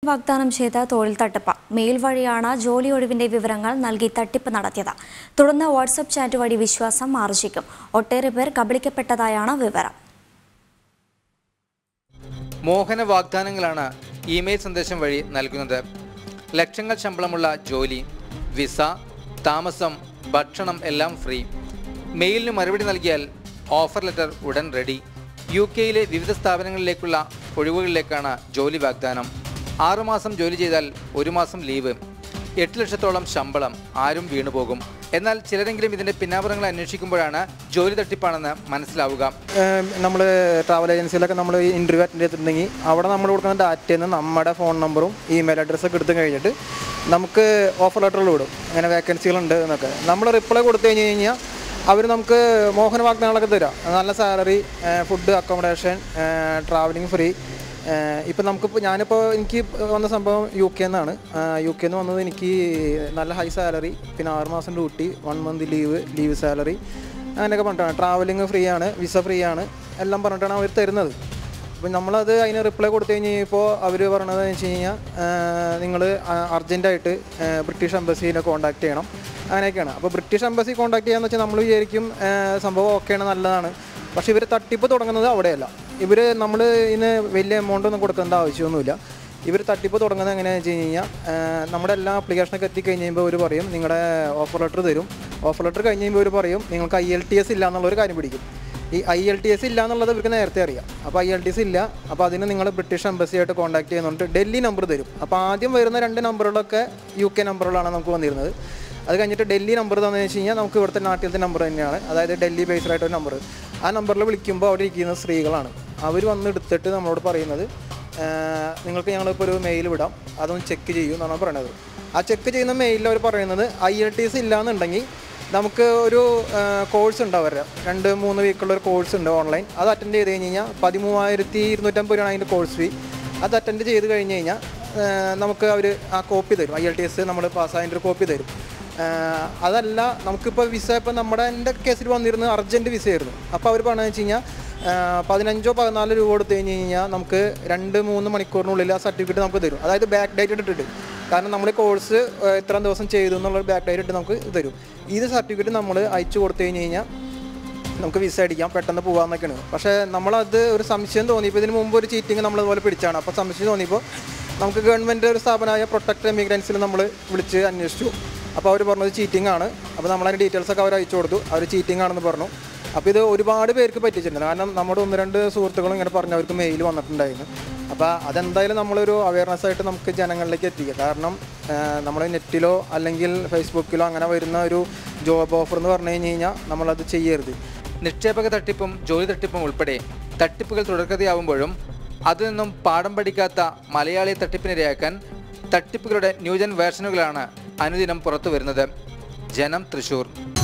വാഗ്ദാനം ചെയ്ത തൊഴിൽ തട്ടിപ്പ് മെയിൽ വഴിയാണ് ജോലി ഒഴിവിന്റെ വിവരങ്ങൾ നൽകി തട്ടിപ്പ് നടത്തിയത്. തുടർന്ന് വാട്സ്ആപ്പ് ചാറ്റ് വഴി വിശ്വാസം ആർജിക്കും. ഒട്ടേറെ പേർ കബളിക്കപ്പെട്ടതായാണ് വിവരം. മോഹന വാഗ്ദാനങ്ങളാണ് ഇമെയിൽ സന്ദേശം വഴി നൽകുന്നത്. ലക്ഷങ്ങൾ ശമ്പളമുള്ള ജോലി, വിസ, താമസം, ഭക്ഷണം എല്ലാം ഫ്രീ. മെയിലിന് മറുപടി നൽകിയാൽ ഓഫർ ലെറ്റർ ഉടൻ റെഡി. UK-യിലെ വിവിധ സ്ഥാപനങ്ങളിലേക്കുള്ള ഒഴിവുകളിലേക്കാണ് ജോലി വാഗ്ദാനം. 6 മാസം ജോലി ചെയ്താൽ 1 മാസം ലീവ്, 8 ലക്ഷത്തോളം ശമ്പളം. ആരും വീണുപോകും. എന്നാൽ ചിലരെങ്കിലും ഇതിൻ്റെ പിന്നാമ്പുറങ്ങൾ അന്വേഷിക്കുമ്പോഴാണ് ജോലി തട്ടിപ്പാണെന്ന് മനസ്സിലാവുക. നമ്മൾ ട്രാവൽ ഏജൻസിയിലൊക്കെ നമ്മൾ ഇൻ്റർവ്യൂ അറ്റൻഡ് ചെയ്തിട്ടുണ്ടെങ്കിൽ അവിടെ നമ്മൾ കൊടുക്കുന്ന ഡാറ്റയിൽ നിന്ന് നമ്മുടെ ഫോൺ നമ്പറും ഇമെയിൽ അഡ്രസ്സൊക്കെ എടുത്തു കഴിഞ്ഞിട്ട് നമുക്ക് ഓഫർ ലെറ്ററിൽ വിടും, അങ്ങനെ വേക്കൻസികളുണ്ട് എന്നൊക്കെ. നമ്മൾ റിപ്ലൈ കൊടുത്തു കഴിഞ്ഞാൽ അവർ നമുക്ക് മോഹന വാഗ്ദാനങ്ങളൊക്കെ തരാം. നല്ല salary, food, accommodation, travelling free. ഇപ്പം ഞാനിപ്പോൾ എനിക്ക് വന്ന സംഭവം UK നിന്നാണ്. UK നിന്ന് വന്നത് എനിക്ക് നല്ല ഹൈ സാലറി, പിന്നെ 6 മാസം ഡ്യൂട്ടി, 1 മന്ത് ലീവ് സാലറി, അങ്ങനെയൊക്കെ പറഞ്ഞിട്ടാണ്. ട്രാവലിംഗ് ഫ്രീ ആണ്, വിസ ഫ്രീ ആണ്, എല്ലാം പറഞ്ഞിട്ടാണ് അവർ തരുന്നത്. അപ്പം നമ്മളത് അതിന് റിപ്ലൈ കൊടുത്തു കഴിഞ്ഞപ്പോൾ അവർ പറഞ്ഞത് എന്ന് വെച്ച് കഴിഞ്ഞാൽ നിങ്ങൾ അർജൻറ്റായിട്ട് ബ്രിട്ടീഷ് എംബസിനെ കോൺടാക്ട് ചെയ്യണം, അങ്ങനെയൊക്കെയാണ്. അപ്പോൾ ബ്രിട്ടീഷ് എംബസി കോൺടാക്ട് ചെയ്യാന്ന് വെച്ചാൽ നമ്മൾ വിചാരിക്കും സംഭവം ഓക്കെയാണ്, നല്ലതാണ്. പക്ഷേ ഇവർ തട്ടിപ്പ് തുടങ്ങുന്നത് അവിടെയല്ല. നമ്മൾ ഇതിന് വലിയ എമൗണ്ട് ഒന്നും കൊടുക്കേണ്ട ആവശ്യമൊന്നുമില്ല. ഇവർ തട്ടിപ്പ് തുടങ്ങുന്നത് എങ്ങനെയാണെന്ന് വെച്ച് കഴിഞ്ഞാൽ നമ്മുടെ എല്ലാ ആപ്ലിക്കേഷനൊക്കെ എത്തിക്കഴിഞ്ഞ് അവർ പറയും നിങ്ങളുടെ ഓഫർ ലെറ്റർ തരും. ഓഫർ ലെറ്റർ കഴിഞ്ഞ് കഴിയുമ്പോൾ അവർ പറയും നിങ്ങൾക്ക് IELTS ഇല്ല എന്നുള്ളൊരു കാര്യം പിടിക്കും. ഈ IELTS ഇല്ല എന്നുള്ളത് ഇവർക്ക് നേരത്തെ അറിയാം. അപ്പോൾ IELTS ഇല്ല, അപ്പോൾ അതിന് നിങ്ങൾ ബ്രിട്ടീഷ് എംബസിയായിട്ട് കോൺടാക്ട് ചെയ്യുന്നുണ്ട്. ഡൽഹി നമ്പർ തരും. അപ്പോൾ ആദ്യം വരുന്ന 2 നമ്പറുകളൊക്കെ UK നമ്പറുകളാണ് നമുക്ക് വന്നിരുന്നത്. അത് കഴിഞ്ഞിട്ട് ഡൽഹി നമ്പർ തന്നെന്ന് വെച്ച് കഴിഞ്ഞാൽ നമുക്ക് ഇവിടുത്തെ നാട്ടിലത്തെ നമ്പർ തന്നെയാണ്, അതായത് ഡൽഹി ബേസ്ഡ് ആയിട്ടൊരു നമ്പർ. ആ നമ്പറിൽ വിളിക്കുമ്പോൾ അവിടെ ഇരിക്കുന്ന സ്ത്രീകളാണ്. അവർ വന്ന് എടുത്തിട്ട് നമ്മളോട് പറയുന്നത് നിങ്ങൾക്ക് ഞങ്ങളിപ്പോൾ ഒരു മെയിൽ വിടാം, അതൊന്ന് ചെക്ക് ചെയ്യൂ എന്നാണ് പറയുന്നത്. ആ ചെക്ക് ചെയ്യുന്ന മെയിലിൽ അവർ പറയുന്നത് IELTS ഇല്ല എന്നുണ്ടെങ്കിൽ നമുക്ക് ഒരു കോഴ്സ് ഉണ്ട്, അവരുടെ 2-3 വീക്കുള്ളൊരു കോഴ്സ് ഉണ്ട് ഓൺലൈൻ. അത് അറ്റൻഡ് ചെയ്ത് കഴിഞ്ഞ് കഴിഞ്ഞാൽ 13,250 രൂപയാണ് അതിൻ്റെ കോഴ്സ് ഫീ. അത് അറ്റൻഡ് ചെയ്ത് കഴിഞ്ഞ് കഴിഞ്ഞാൽ നമുക്ക് അവർ ആ കോപ്പി തരും, IELTS നമ്മൾ പാസ്സായതിൻ്റെ ഒരു കോപ്പി തരും. അതല്ല, നമുക്കിപ്പോൾ വിസ ഇപ്പോൾ എൻ്റെ കേസിൽ വന്നിരുന്നത് അർജൻറ്റ് വിസയായിരുന്നു. അപ്പോൾ അവർ പറഞ്ഞതെന്ന് വെച്ച് കഴിഞ്ഞാൽ 15-14 രൂപ കൊടുത്തു കഴിഞ്ഞ് കഴിഞ്ഞാൽ നമുക്ക് 2-3 മണിക്കൂറിനുള്ളിൽ ആ സർട്ടിഫിക്കറ്റ് നമുക്ക് തരും. അതായത് ബാക്ക് ഡേറ്റ് ഇട്ടിട്ട്, കാരണം നമ്മൾ കോഴ്സ് എത്ര ദിവസം ചെയ്തു എന്നുള്ളൊരു ബാക്ക് ഡേറ്റ് ഇട്ട് നമുക്ക് തരും. ഇത് സർട്ടിഫിക്കറ്റ് നമ്മൾ അയച്ചു കൊടുത്തു കഴിഞ്ഞ് കഴിഞ്ഞാൽ നമുക്ക് വിസ അടിക്കാം, പെട്ടെന്ന് പോകാമെന്നൊക്കെയാണ്. പക്ഷേ നമ്മളത് ഒരു സംശയം തോന്നിയപ്പോൾ, ഇതിന് മുമ്പ് ഒരു ചീറ്റിങ് നമ്മളതുപോലെ പിടിച്ചാണ്. അപ്പോൾ സംശയം തോന്നിയപ്പോൾ നമുക്ക് ഗവൺമെൻറ് ഒരു സ്ഥാപനമായ പ്രൊട്ടക്ട് എമിഗ്രൻസിൽ നമ്മൾ വിളിച്ച് അന്വേഷിച്ചു. അപ്പോൾ അവർ പറഞ്ഞത് ചീറ്റിംഗ് ആണ്. അപ്പോൾ നമ്മളതിൻ്റെ ഡീറ്റെയിൽസൊക്കെ അവർ അയച്ചു കൊടുത്തു. അവർ ചീറ്റിംഗ് ആണെന്ന് പറഞ്ഞു. അപ്പോൾ ഇത് ഒരുപാട് പേർക്ക് പറ്റിച്ചിട്ടുണ്ട്. കാരണം നമ്മുടെ 1-2 സുഹൃത്തുക്കളും ഇങ്ങനെ പറഞ്ഞ് അവർക്ക് മെയിൽ വന്നിട്ടുണ്ടായിരുന്നു. അപ്പോൾ അതെന്തായാലും നമ്മളൊരു അവയർനെസ് ആയിട്ട് നമുക്ക് ജനങ്ങളിലേക്ക് എത്തിക്കുക. കാരണം നമ്മൾ നെറ്റിലോ അല്ലെങ്കിൽ ഫേസ്ബുക്കിലോ അങ്ങനെ വരുന്ന ഒരു ജോബ് ഓഫർ എന്ന് പറഞ്ഞു കഴിഞ്ഞ് കഴിഞ്ഞാൽ നമ്മളത് ചെയ്യരുത്. നിക്ഷേപക തട്ടിപ്പും ജോലി തട്ടിപ്പും ഉൾപ്പെടെ തട്ടിപ്പുകൾ തുടർക്കഥയാവുമ്പോഴും അതിൽ നിന്നും പാഠം പഠിക്കാത്ത മലയാളിയെ തട്ടിപ്പിനിരയാക്കാൻ തട്ടിപ്പുകളുടെ ന്യൂജൻ വേർഷനുകളാണ് അനുദിനം പുറത്തു വരുന്നത്. ജനം, തൃശ്ശൂർ.